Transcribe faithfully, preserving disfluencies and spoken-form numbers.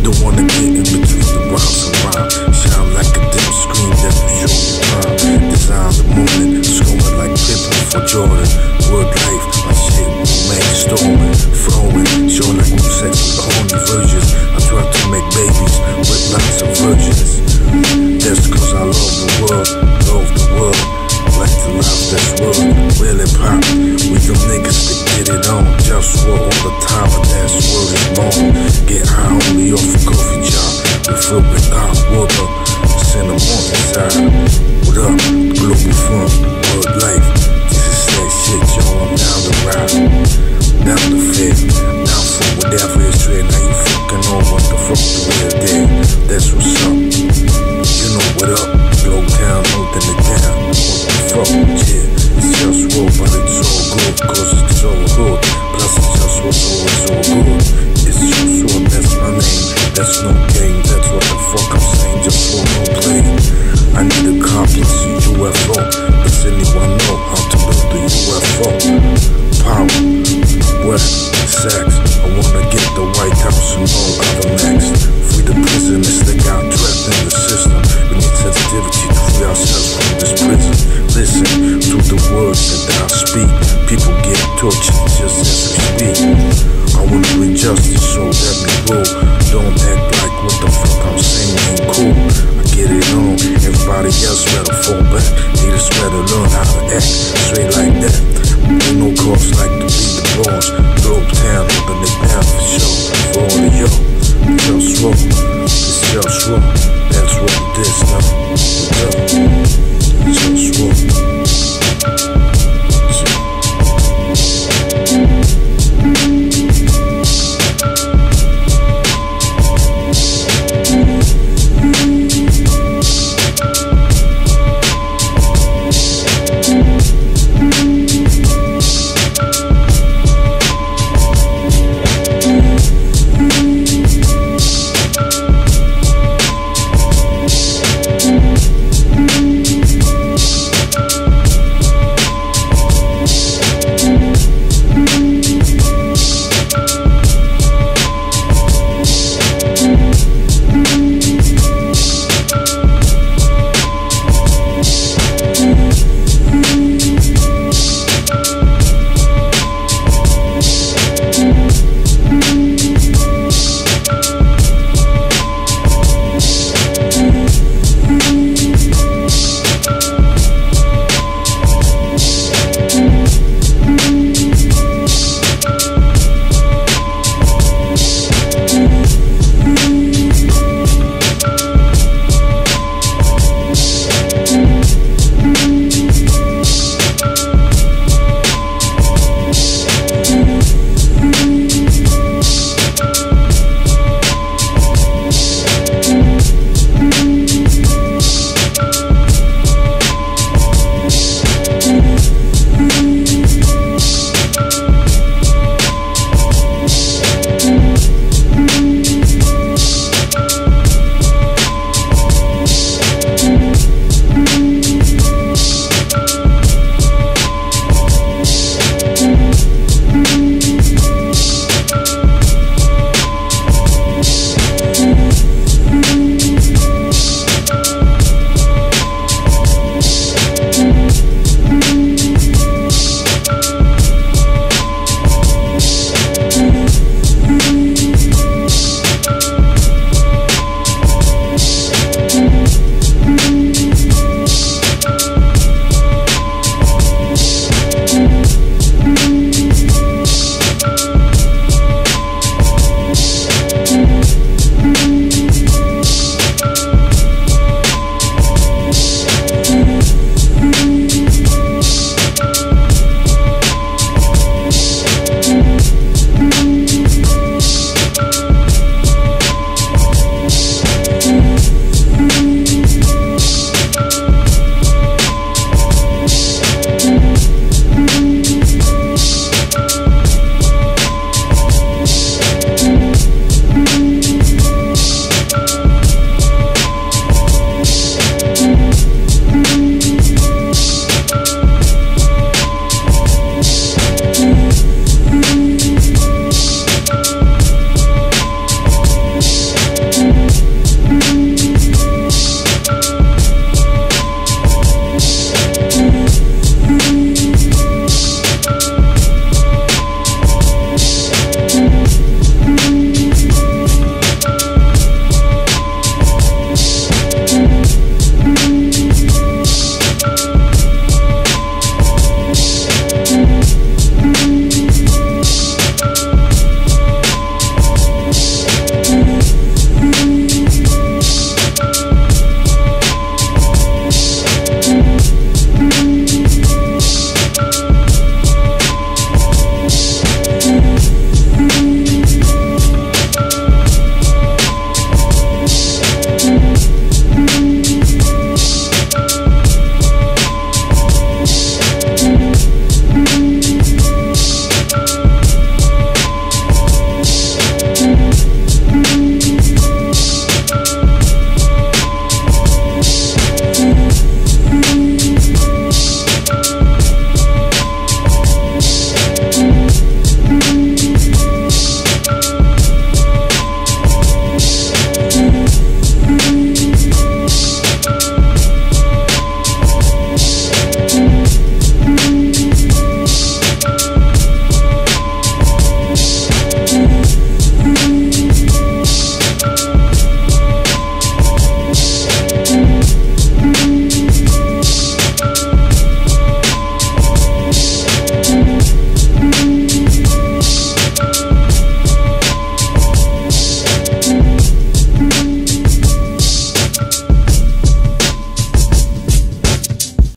Don't wanna get in between the rhymes and rhyme. Shine like a dim screen that you show your prime. Design the moment, scoring like Pippen for Jordan. Word life, my shit, man, stolen, flowing, show like new sex with horny virgins. I try to make babies with lots of virgins. That's cause I love the world, love the world. Like the life that's world, really pop. We them niggas that get it on. JustWar all the time, but that's word is born. Get high only off a coffee job. We fill with hot water, send them on inside. What up, Globalfirm, word life. This is that shit, yo, I'm down the ride. Down the fit, down for whatever is straight. Now you fucking on what the fuck the real deal. That's what's up. You know what up, Globetown, holding it down. Fuck, yeah, it's JustWar, but it's all good, cause it's so good. Plus it's JustWar, so it's all good. It's JustWar, that's my name, that's no game, that's what the fuck I'm saying, JustWar, no play. I need a complex U F O, does anyone know how to build a U F O? Power, wealth, sex, I wanna get the White House and all other next. Free the prisoners that got trapped in the system. We need sensitivity to free ourselves from this prison. Listen to the words that I speak. People get tortured just as we speak. I wanna bring justice, so let me roll. Don't